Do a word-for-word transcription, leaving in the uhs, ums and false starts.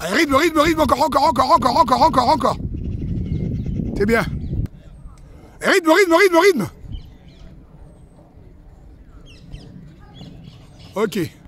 Allez, rythme, rythme, rythme, encore, encore, encore, encore, encore, encore, encore. C'est bien. Et rythme, rythme, rythme, rythme. Ok.